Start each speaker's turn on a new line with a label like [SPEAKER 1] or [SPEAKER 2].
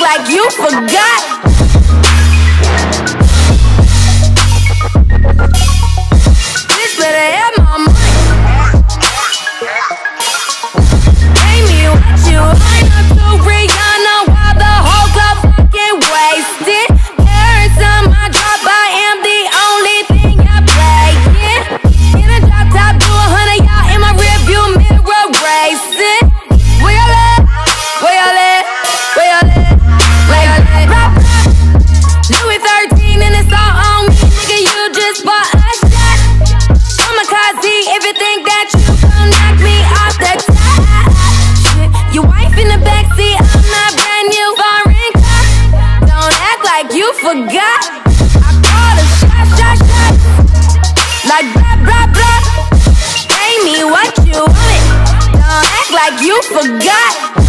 [SPEAKER 1] like you forgot. Bitch better have my money. Pay me what you line up to Rihanna while the whole club fucking wasted. Every time I drop, I am the only thing you're playing. In a drop top, do 100 y'all in my rearview mirror racing. Where y'all at? Where y'all at? Where y'all at? Where y'all at? Rap, rap. Louis 13 and it's all on me, nigga. You just bought a shot. Kamikaze, if you think that you gon' knock me off the top. Shit, your wife in the backseat, I'm not brand new foreign car. Don't act like you forgot. I call a shot, shot, shot. Like blah, blah, blah. Pay me what you want. Don't act like you forgot.